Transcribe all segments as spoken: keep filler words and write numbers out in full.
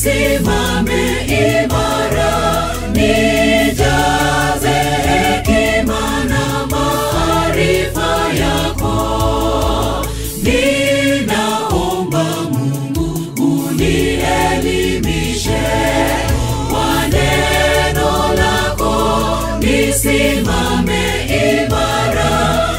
nisimame imara, nijaze hekima na maarifa yako. Ninaomba Mungu unielimishe kwa neno lako, nisimame imara,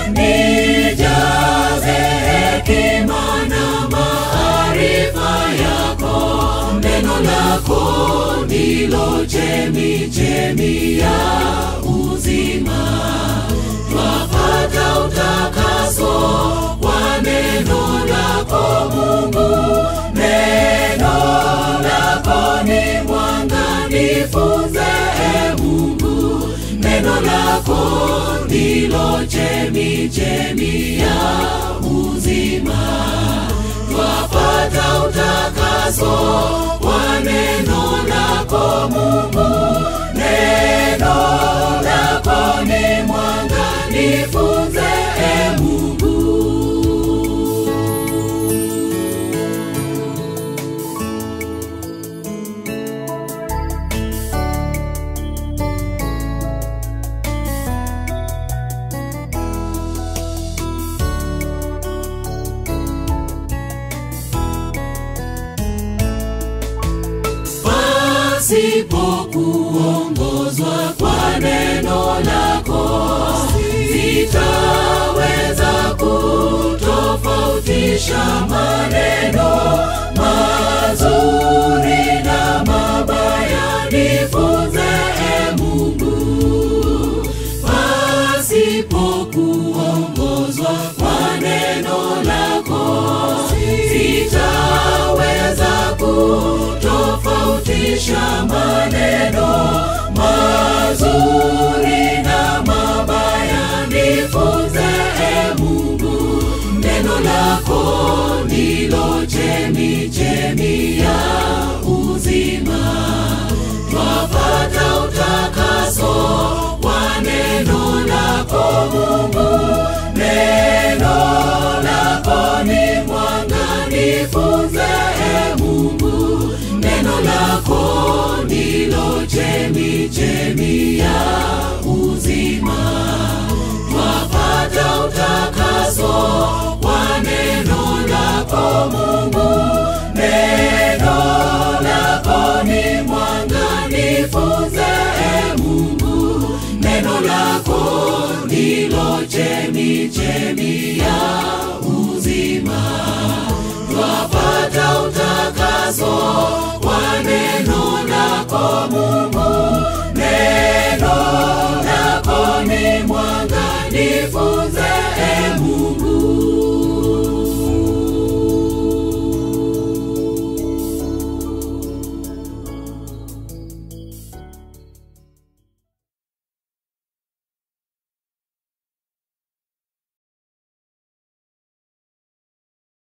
nijaze hekima na maarifa yako. Neno lako ndilo chemichemi ya uzima, twapata utakaso kwa neno lako Mungu. Neno lako ni mwanga, nifunze e Mungu. Neno lako ndilo chemichemi ya uzima, twapata utakaso kwa neno lako Mungu. Neno lako ni mwanga, nifunze e Mungu. Sipokuongozwa kwa neno lako, sitaweza kutofautisha maneno mazuri na mabaya. Nifunze e Mungu. Pasipokuongozwa kwa neno lako, sitaweza kutofautisha maneno mazuri na mabaya. Nifunze e Mungu. Neno lako ndilo chemichemi ya uzima, twapata utakaso kwa neno lako Mungu. Neno lako ni mwanga, nifunze e Mungu. Neno lako ndilo chemichemi ya uzima, twapata utakaso kwa neno lako Mungu. Neno lako ni mwanga, nifunze e Mungu. Neno lako ndilo chemichemi ya uzima, twapata utakaso kwa neno lako Mungu. Neno lako ni mwanga, nifunze e Mungu.